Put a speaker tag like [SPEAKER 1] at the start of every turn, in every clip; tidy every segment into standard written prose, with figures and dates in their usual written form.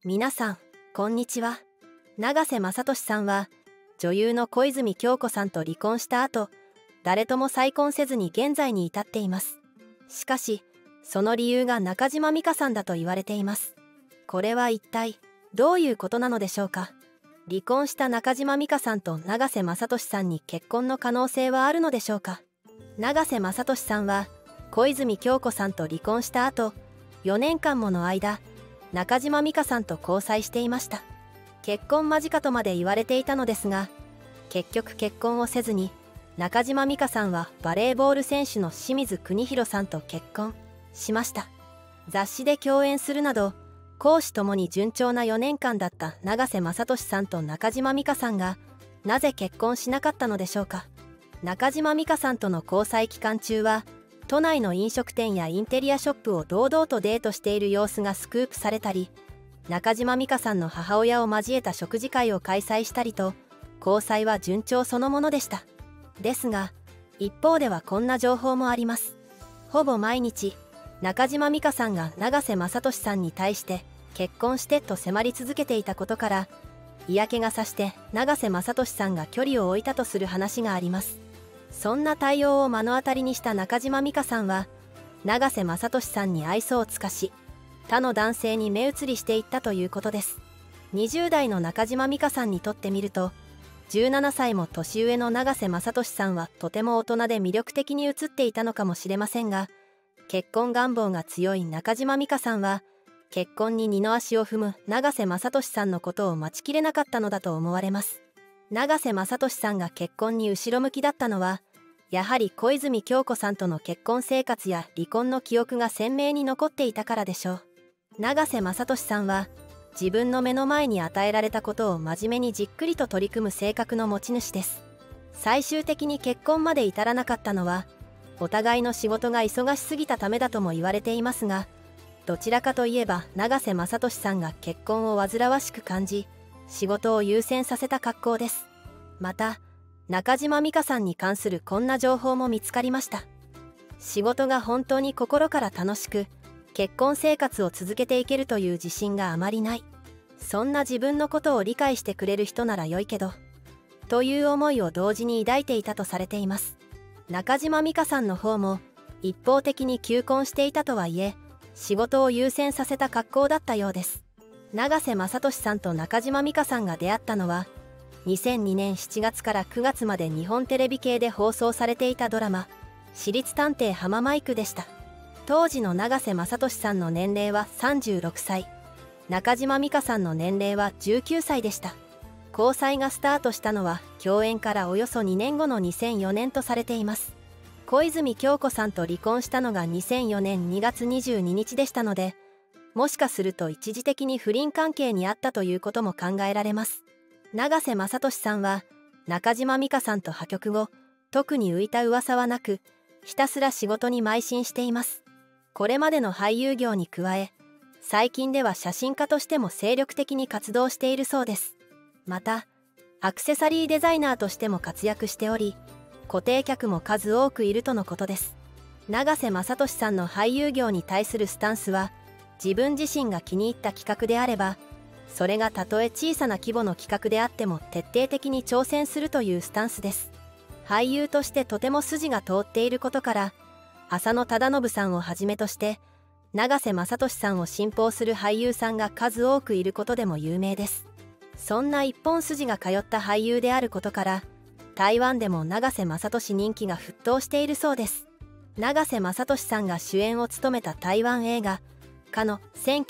[SPEAKER 1] 皆さんこんにちは。永瀬正敏さんは女優の小泉今日子さんと離婚した後、誰とも再婚せずに現在に至っています。しかしその理由が中島美嘉さんだと言われています。これは一体どういうことなのでしょうか。離婚した中島美嘉さんと永瀬正敏さんに結婚の可能性はあるのでしょうか。永瀬正敏さんは小泉今日子さんと離婚した後、4年間もの間中島美嘉さんと交際していました。結婚間近とまで言われていたのですが、結局結婚をせずに中島美嘉さんはバレーボール選手の清水邦広さんと結婚しました。雑誌で共演するなど公私ともに順調な4年間だった永瀬正敏さんと中島美嘉さんがなぜ結婚しなかったのでしょうか。中島美嘉さんとの交際期間中は都内の飲食店やインテリアショップを堂々とデートしている様子がスクープされたり、中島美嘉さんの母親を交えた食事会を開催したりと、交際は順調そのものでした。ですが一方ではこんな情報もあります。ほぼ毎日中島美嘉さんが永瀬正敏さんに対して結婚してと迫り続けていたことから、嫌気がさして永瀬正敏さんが距離を置いたとする話があります。そんな対応を目の当たりにした中島美嘉さんは永瀬正敏さんに愛想を尽かし、他の男性に目移りしていったということです。20代の中島美嘉さんにとってみると、17歳も年上の永瀬正敏さんはとても大人で魅力的に映っていたのかもしれませんが、結婚願望が強い中島美嘉さんは結婚に二の足を踏む永瀬正敏さんのことを待ちきれなかったのだと思われます。永瀬正敏さんが結婚に後ろ向きだったのは、やはり小泉今日子さんとの結婚生活や離婚の記憶が鮮明に残っていたからでしょう。永瀬正敏さんは自分の目の前に与えられたことを真面目にじっくりと取り組む性格の持ち主です。最終的に結婚まで至らなかったのはお互いの仕事が忙しすぎたためだとも言われていますが、どちらかといえば永瀬正敏さんが結婚を煩わしく感じ、仕事を優先させた格好です。また中島美嘉さんに関するこんな情報も見つかりました。仕事が本当に心から楽しく結婚生活を続けていけるという自信があまりない。そんな自分のことを理解してくれる人なら良いけど、という思いを同時に抱いていたとされています。中島美嘉さんの方も一方的に求婚していたとはいえ、仕事を優先させた格好だったようです。永瀬正敏さんと中島美嘉さんが出会ったのは2002年7月から9月まで日本テレビ系で放送されていたドラマ「私立探偵ハママイク」でした。当時の永瀬正敏さんの年齢は36歳、中島美嘉さんの年齢は19歳でした。交際がスタートしたのは共演からおよそ2年後の2004年とされています。小泉今日子さんと離婚したのが2004年2月22日でしたので、もしかすると一時的に不倫関係にあったということも考えられます。永瀬正敏さんは中島美嘉さんと破局後、特に浮いた噂はなく、ひたすら仕事に邁進しています。これまでの俳優業に加え、最近では写真家としても精力的に活動しているそうです。またアクセサリーデザイナーとしても活躍しており、固定客も数多くいるとのことです。永瀬正敏さんの俳優業に対するスタンスは、自分自身が気に入った企画であれば、それがたとえ小さな規模の企画であっても徹底的に挑戦するというスタンスです。俳優としてとても筋が通っていることから、浅野忠信さんをはじめとして永瀬正敏さんを信奉する俳優さんが数多くいることでも有名です。そんな一本筋が通った俳優であることから、台湾でも永瀬正敏人気が沸騰しているそうです。永瀬正敏さんが主演を務めた台湾映画「かの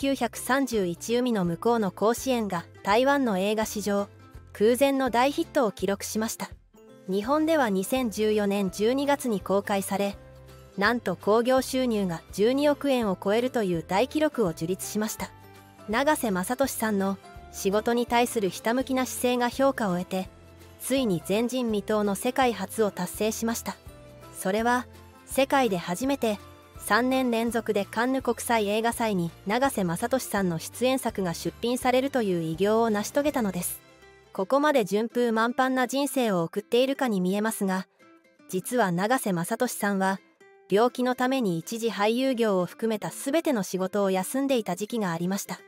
[SPEAKER 1] 1931海の向こうの甲子園」が台湾の映画史上空前の大ヒットを記録しました。日本では2014年12月に公開され、なんと興行収入が12億円を超えるという大記録を樹立しました。永瀬正敏さんの仕事に対するひたむきな姿勢が評価を得て、ついに前人未到の世界初を達成しました。それは世界で初めて3年連続でカンヌ国際映画祭に永瀬正敏さんの出演作が出品されるという偉業を成し遂げたのです。ここまで順風満帆な人生を送っているかに見えますが、実は永瀬正敏さんは病気のために一時俳優業を含めた全ての仕事を休んでいた時期がありました。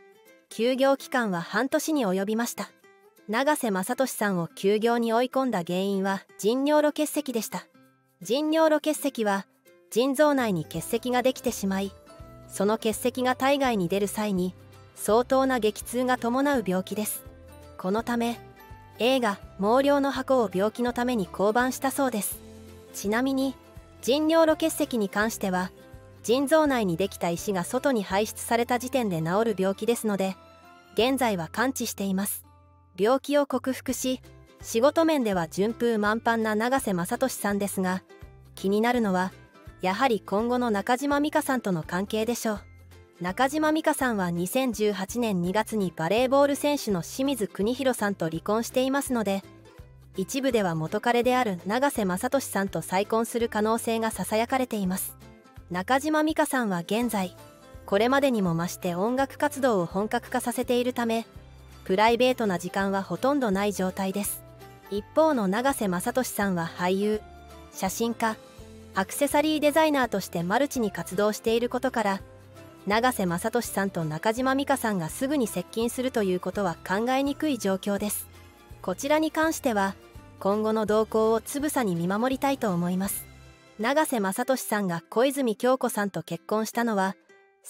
[SPEAKER 1] 休業期間は半年に及びました。永瀬正敏さんを休業に追い込んだ原因は腎尿路結石でした。腎尿路結石は腎臓内に結石ができてしまい、その結石が体外に出る際に相当な激痛が伴う病気です。このため映画「毛量の箱」を病気のために降板したそうです。ちなみに腎尿路結石に関しては、腎臓内にできた石が外に排出された時点で治る病気ですので、現在は完治しています。病気を克服し、仕事面では順風満帆な永瀬正敏さんですが、気になるのはやはり今後の中島美嘉さんとの関係でしょう。中島美嘉さんは2018年2月にバレーボール選手の清水邦広さんと離婚していますので、一部では元彼である永瀬正敏さんと再婚する可能性がささやかれています。中島美嘉さんは現在、これまでにも増して音楽活動を本格化させているため、プライベートな時間はほとんどない状態です。一方の永瀬正敏さんは俳優、写真家、アクセサリーデザイナーとしてマルチに活動していることから、永瀬正敏さんと中島美嘉さんがすぐに接近するということは考えにくい状況です。こちらに関しては今後の動向をつぶさに見守りたいと思います。永瀬正敏さんが小泉今日子さんと結婚したのは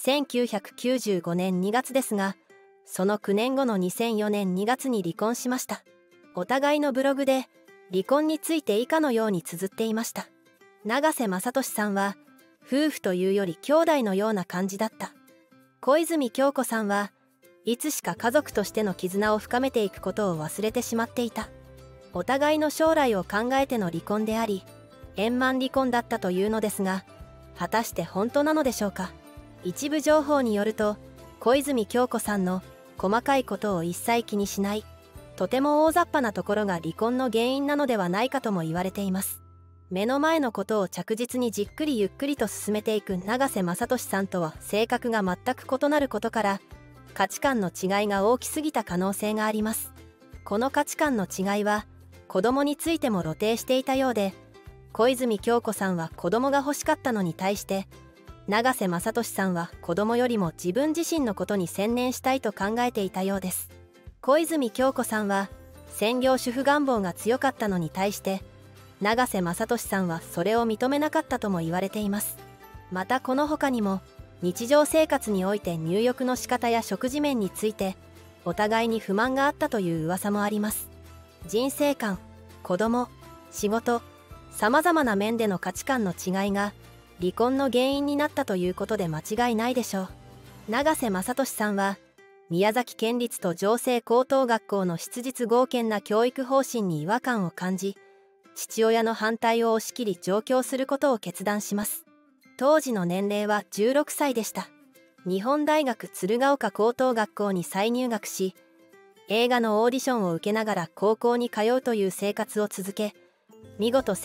[SPEAKER 1] 1995年2月ですが、その9年後の2004年2月に離婚しました。お互いのブログで離婚について以下のように綴っていました。永瀬正敏さんは夫婦というより兄弟のような感じだった。小泉今日子さんはいつしか家族としての絆を深めていくことを忘れてしまっていた。お互いの将来を考えての離婚であり、円満離婚だったというのですが、果たして本当なのでしょうか。一部情報によると、小泉今日子さんの細かいことを一切気にしない、とても大雑把なところが離婚の原因なのではないかとも言われています。目の前のことを着実にじっくりゆっくりと進めていく永瀬正敏さんとは性格が全く異なることから、価値観の違いが大きすぎた可能性があります。この価値観の違いは子供についても露呈していたようで、小泉今日子さんは子供が欲しかったのに対して、永瀬正敏さんは子供よりも自分自身のことに専念したいと考えていたようです。小泉今日子さんは専業主婦願望が強かったのに対して、永瀬正敏さんはそれを認めなかったとも言われています。またこの他にも日常生活において入浴の仕方や食事面についてお互いに不満があったという噂もあります。人生観、子供、仕事、さまざまな面での価値観の違いが離婚の原因になったということで間違いないでしょう。永瀬正敏さんは宮崎県立と城西高等学校の質実剛健な教育方針に違和感を感じ、父親の反対を押し切り上京することを決断します。当時の年齢は16歳でした。日本大学鶴岡高等学校に再入学し、映画のオーディションを受けながら高校に通うという生活を続け、見事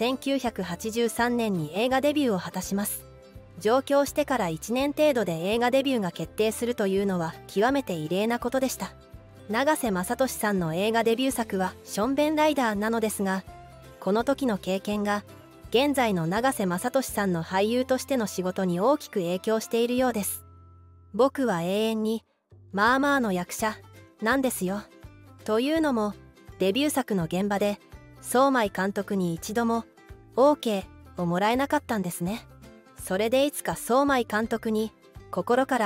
[SPEAKER 1] 1983年に映画デビューを果たします。上京してから1年程度で映画デビューが決定するというのは極めて異例なことでした。永瀬正敏さんの映画デビュー作はションベンライダーなのですが、この時の経験が現在の永瀬正敏さんの俳優としての仕事に大きく影響しているようです。僕は永遠にまあまあの役者なんですよ。というのもデビュー作の現場で相米監督に一度も OK をもらえなかったんですね。それでいつか相米監督に心から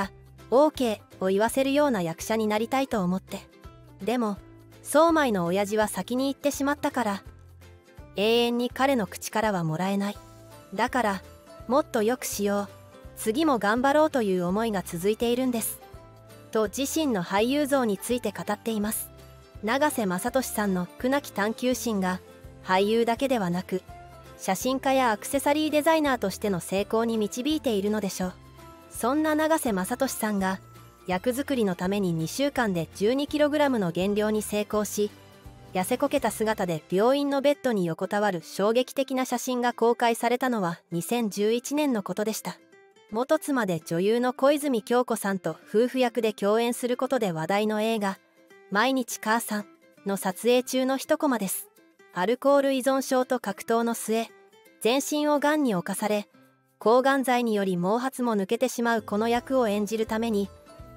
[SPEAKER 1] OK を言わせるような役者になりたいと思って。でも相米の親父は先に行ってしまったから、永遠に彼の口からはもらえない。だからもっと良くしよう、次も頑張ろうという思いが続いているんですと自身の俳優像について語っています。永瀬正敏さんの苦なき探求心が俳優だけではなく写真家やアクセサリーデザイナーとしての成功に導いているのでしょう。そんな永瀬正敏さんが役作りのために2週間で 12kg の減量に成功し、痩せこけた姿で病院のベッドに横たわる衝撃的な写真が公開されたのは2011年のことでした。元妻で女優の小泉今日子さんと夫婦役で共演することで話題の映画「毎日母さん」の撮影中の一コマです。アルコール依存症と格闘の末、全身をがんに侵され抗がん剤により毛髪も抜けてしまうこの役を演じるために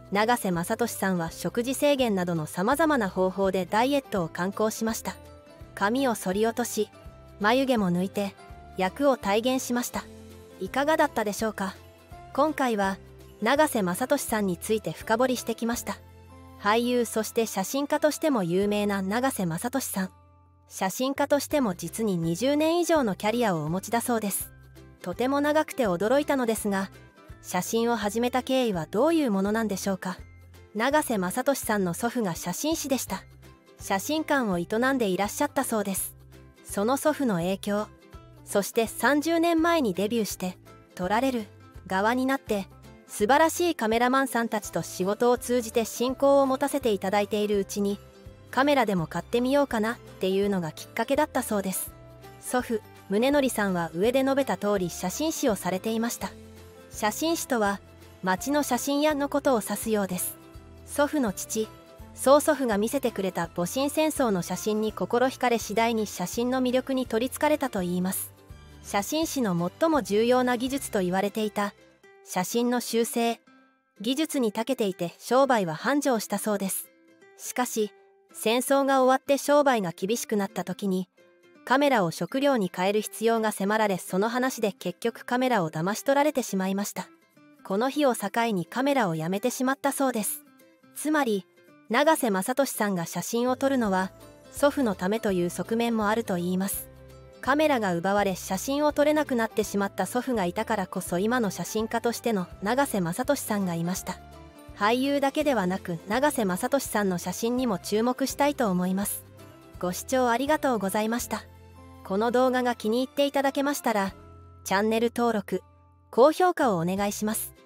[SPEAKER 1] 永瀬正敏さんは食事制限などのさまざまな方法でダイエットを敢行しました。髪を剃り落とし、眉毛も抜いて役を体現しました。いかがだったでしょうか。今回は永瀬正敏さんについて深掘りしてきました。俳優そして写真家としても有名な永瀬正敏さん。写真家としても実に20年以上のキャリアをお持ちだそうです。とても長くて驚いたのですが、写真を始めた経緯はどういうものなんでしょうか。永瀬正敏さんの祖父が写真師でした。写真館を営んでいらっしゃったそうです。その祖父の影響、そして30年前にデビューして撮られる側になって素晴らしいカメラマンさんたちと仕事を通じて親交を持たせていただいているうちに、カメラでも買ってみようかなっていうのがきっかけだったそうです。祖父宗則さんは上で述べた通り写真師をされていました。写真師とは町の写真屋のことを指すようです。祖父の父、曽祖父が見せてくれた戊辰戦争の写真に心惹かれ、次第に写真の魅力に取りつかれたといいます。写真師の最も重要な技術と言われていた写真の修正技術に長けていて、商売は繁盛したそうです。しかし戦争が終わって商売が厳しくなった時に、カメラを食料に変える必要が迫られ、その話で結局カメラを騙し取られてしまいました。この日を境にカメラをやめてしまったそうです。つまり永瀬正敏さんが写真を撮るのは祖父のためという側面もあるといいます。カメラが奪われ写真を撮れなくなってしまった祖父がいたからこそ、今の写真家としての永瀬正敏さんがいました。俳優だけではなく永瀬正敏さんの写真にも注目したいと思います。ご視聴ありがとうございました。この動画が気に入っていただけましたらチャンネル登録、高評価をお願いします。